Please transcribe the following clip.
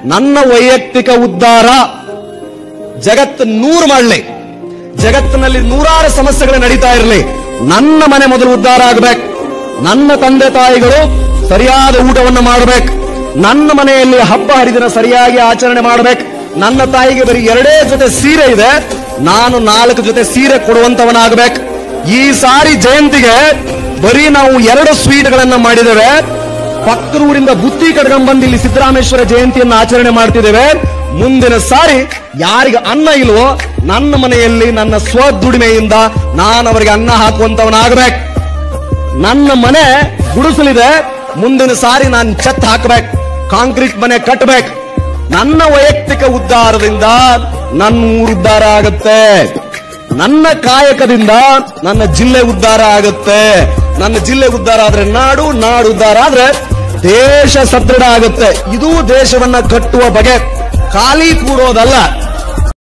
ನನ್ನ ವೈಯಕ್ತಿಕ ಉದ್ಧಾರ ಜಗತ್ತು 100 ಮಾಡಲಿ, ಜಗತ್ತಿನಲ್ಲಿ ನೂರಾರು ಸಮಸ್ಯೆಗಳು ನಡೀತಾ ಇರಲಿ, ನನ್ನ ಮನೆ ಮೊದಲು ಉದ್ಧಾರ ಆಗಬೇಕು. ನನ್ನ ತಂದೆ ತಾಯಿಗಳು ಸರಿಯಾದ ಊಟವನ್ನು ಮಾಡಬೇಕು, ನನ್ನ ಮನೆಯಲ್ಲಿ ಹಬ್ಬ ಹರಿದಿನ ಸರಿಯಾಗಿ ಆಚರಣೆ ಮಾಡಬೇಕು. ನನ್ನ ತಾಯಿಗೆ ಬರೀ 2 ಜೊತೆ ಸೀರೆ ಇದೆ, ನಾನು 4 ಜೊತೆ ಸೀರೆ ಕೊಡುವಂತವನಾಗಬೇಕು. ಈ ಸಾರಿ ಜಯಂತಿಗೆ ಬರೀ ನಾವು 2 ಸ್ವೀಟ್ಗಳನ್ನ ಮಾಡಿದ್ದೇವೆ. ಪಕ್ಕದೂರಿಂದ ಬುತ್ತಿ ಕಟ್ಕೊಂಡ್ ಬಂದು ಇಲ್ಲಿ ಸಿದ್ದರಾಮೇಶ್ವರ ಜಯಂತಿಯನ್ನು ಆಚರಣೆ ಮಾಡ್ತಿದ್ದೇವೆ. ಮುಂದಿನ ಸಾರಿ ಯಾರಿಗೆ ಅನ್ನ ಇಲ್ವೋ ನನ್ನ ಮನೆಯಲ್ಲಿ ನನ್ನ ಸ್ವದುಡಿಮೆಯಿಂದ ನಾನು ಅವರಿಗೆ ಅನ್ನ ಹಾಕುವಂತವನಾಗಬೇಕು. ನನ್ನ ಮನೆ ಗುಡಿಸಲಿದೆ, ಮುಂದಿನ ಸಾರಿ ನಾನು ಛತ್ ಹಾಕಬೇಕು, ಕಾಂಕ್ರೀಟ್ ಮನೆ ಕಟ್ಟಬೇಕು. ನನ್ನ ವೈಯಕ್ತಿಕ ಉದ್ಧಾರದಿಂದ ನನ್ನ ಊರು ಉದ್ಧಾರ ಆಗುತ್ತೆ, ನನ್ನ ಕಾಯಕದಿಂದ ನನ್ನ ಜಿಲ್ಲೆ ಉದ್ಧಾರ ಆಗುತ್ತೆ. ನನ್ನ ಜಿಲ್ಲೆ ಉದ್ಧಾರ ಆದ್ರೆ ನಾಡು, ನಾಡು ಉದ್ಧಾರ ಆದ್ರೆ ದೇಶ ಸದೃಢ ಆಗುತ್ತೆ. ಇದು ದೇಶವನ್ನ ಕಟ್ಟುವ ಬಗೆ, ಖಾಲಿ ಕೂಡೋದಲ್ಲ.